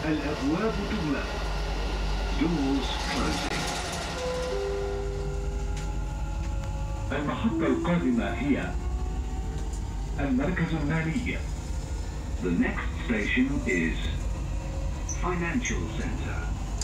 الأبواب تغلق. Doors closing. المحطة القادمة هي المركز المالي. The next station is Financial Center.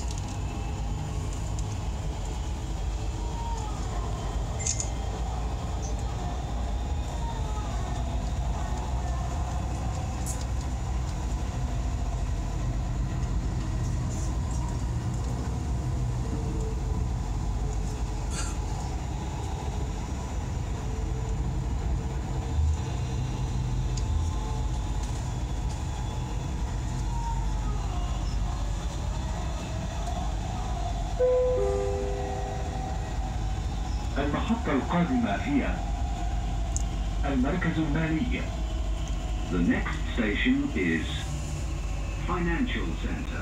المحطة القادمة هي المركز المالي. The next station is Financial Center.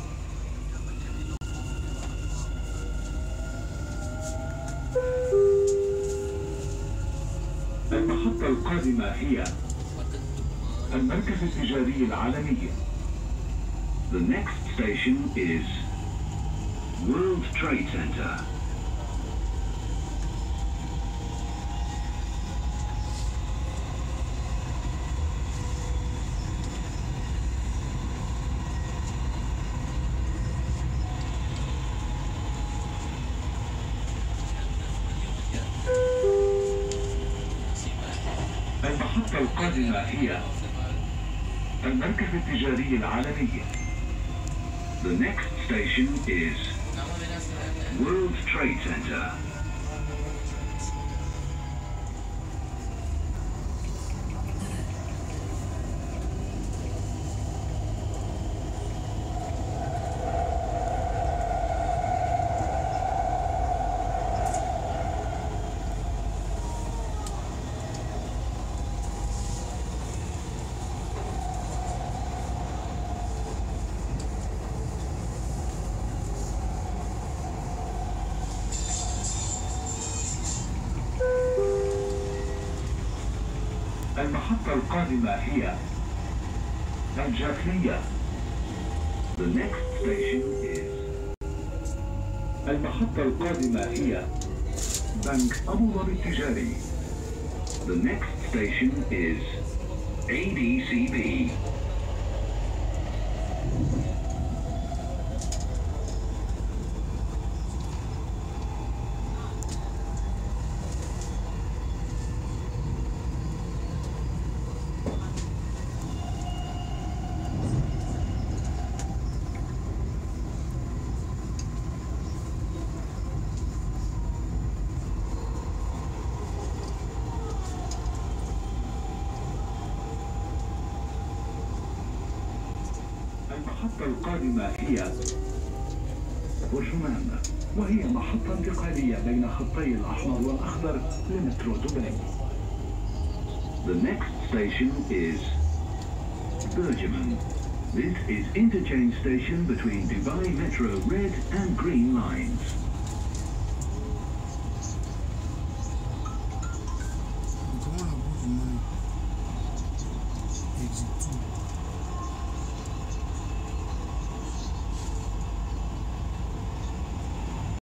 المحطة القادمة هي المركز التجاري العالمي. The next station is World Trade Center. المحطة القادمة هي المركز التجاري العالمي. The next station is World Trade Center. المحطة القادمة هي الجافلية. The next station is المحطة القادمة هي بنك أبو ظبي التجاري. The next station is ADCB. المحطة القادمة هي برجمان، وهي محطة انتقالية بين خطي الأحمر والأخضر لمترو دبي. The next station is Burjuman. This is interchange station between Dubai Metro Red and Green lines.